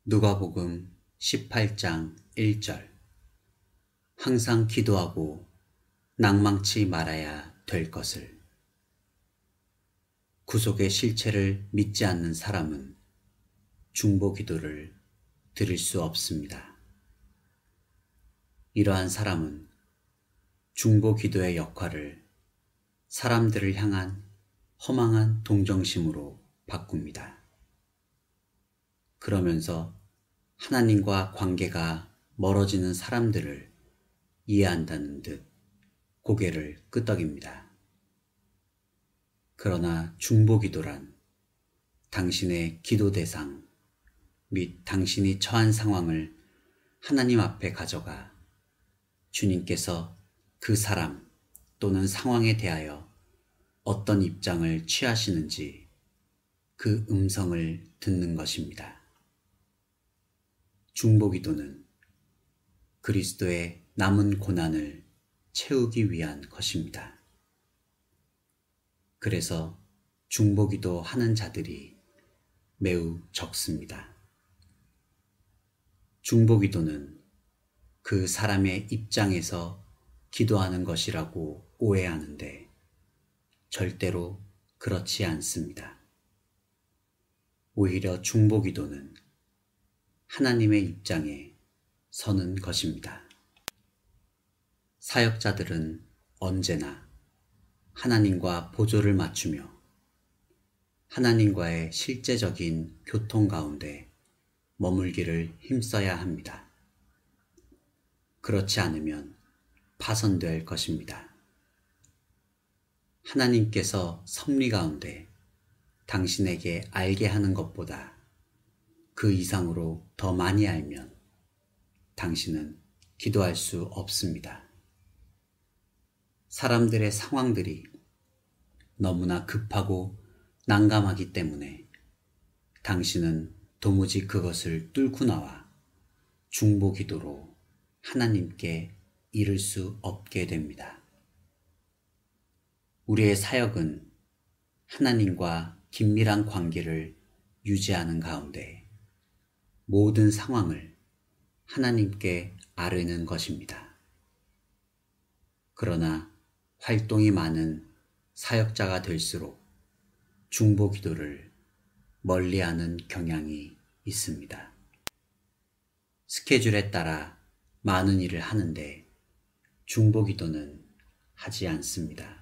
누가복음 18장 1절. 항상 기도하고 낭망치 말아야 될 것을. 구속의 실체를 믿지 않는 사람은 중보 기도를 드릴 수 없습니다. 이러한 사람은 중보 기도의 역할을 사람들을 향한 허망한 동정심으로 바꿉니다. 그러면서 하나님과 관계가 멀어지는 사람들을 이해한다는 듯 고개를 끄덕입니다. 그러나 중보 기도란 당신의 기도 대상 및 당신이 처한 상황을 하나님 앞에 가져가 주님께서 그 사람 또는 상황에 대하여 어떤 입장을 취하시는지 그 음성을 듣는 것입니다. 중보 기도는 그리스도의 남은 고난을 채우기 위한 것입니다. 그래서 중보 기도 하는 자들이 매우 적습니다. 중보 기도는 그 사람의 입장에서 기도하는 것이라고 오해하는데 절대로 그렇지 않습니다. 오히려 중보 기도는 하나님의 입장에 서는 것입니다. 사역자들은 언제나 하나님과 보조를 맞추며 하나님과의 실제적인 교통 가운데 머물기를 힘써야 합니다. 그렇지 않으면 파손될 것입니다. 하나님께서 섭리 가운데 당신에게 알게 하는 것보다 그 이상으로 더 많이 알면 당신은 기도할 수 없습니다. 사람들의 상황들이 너무나 급하고 난감하기 때문에 당신은 도무지 그것을 뚫고 나와 중보 기도로 하나님께 이를 수 없게 됩니다. 우리의 사역은 하나님과 긴밀한 관계를 유지하는 가운데 모든 상황을 하나님께 아뢰는 것입니다. 그러나 활동이 많은 사역자가 될수록 중보 기도를 멀리하는 경향이 있습니다. 스케줄에 따라 많은 일을 하는데 중보 기도는 하지 않습니다.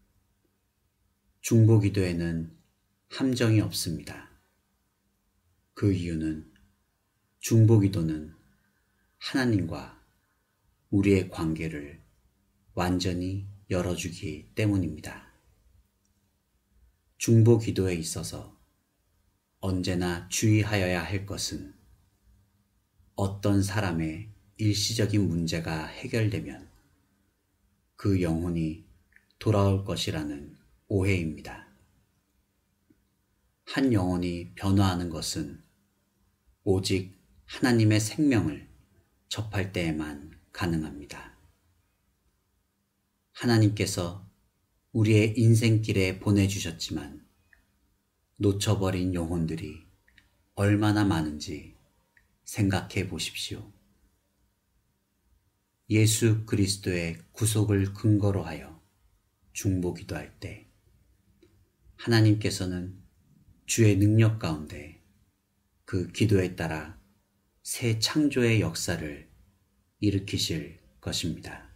중보 기도에는 함정이 없습니다. 그 이유는 중보 기도는 하나님과 우리의 관계를 완전히 열어주기 때문입니다. 중보 기도에 있어서 언제나 주의하여야 할 것은 어떤 사람의 일시적인 문제가 해결되면 그 영혼이 돌아올 것이라는 오해입니다. 한 영혼이 변화하는 것은 오직 하나님의 생명을 접할 때에만 가능합니다. 하나님께서 우리의 인생길에 보내주셨지만 놓쳐버린 영혼들이 얼마나 많은지 생각해 보십시오. 예수 그리스도의 구속을 근거로 하여 중보 기도할 때 하나님께서는 주의 능력 가운데 그 기도에 따라 새 창조의 역사를 일으키실 것입니다.